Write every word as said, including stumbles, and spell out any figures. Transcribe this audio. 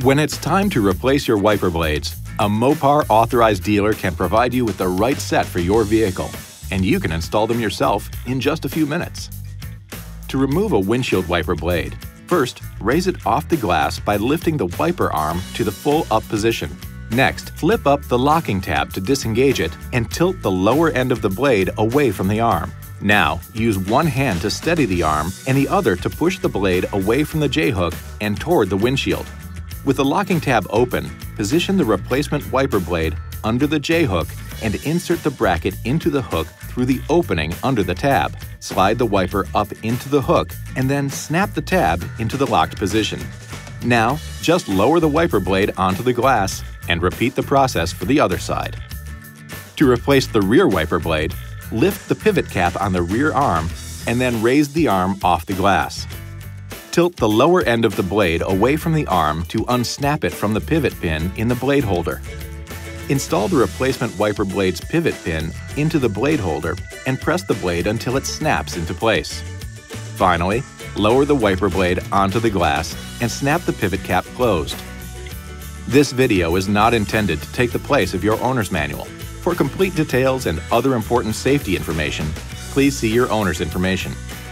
When it's time to replace your wiper blades, a Mopar authorized dealer can provide you with the right set for your vehicle, and you can install them yourself in just a few minutes. To remove a windshield wiper blade, first raise it off the glass by lifting the wiper arm to the full up position. Next, flip up the locking tab to disengage it and tilt the lower end of the blade away from the arm. Now, use one hand to steady the arm and the other to push the blade away from the J-hook and toward the windshield. With the locking tab open, position the replacement wiper blade under the J-hook and insert the bracket into the hook through the opening under the tab. Slide the wiper up into the hook and then snap the tab into the locked position. Now, just lower the wiper blade onto the glass and repeat the process for the other side. To replace the rear wiper blade, lift the pivot cap on the rear arm and then raise the arm off the glass. Tilt the lower end of the blade away from the arm to unsnap it from the pivot pin in the blade holder. Install the replacement wiper blade's pivot pin into the blade holder and press the blade until it snaps into place. Finally, lower the wiper blade onto the glass and snap the pivot cap closed. This video is not intended to take the place of your owner's manual. For complete details and other important safety information, please see your owner's information.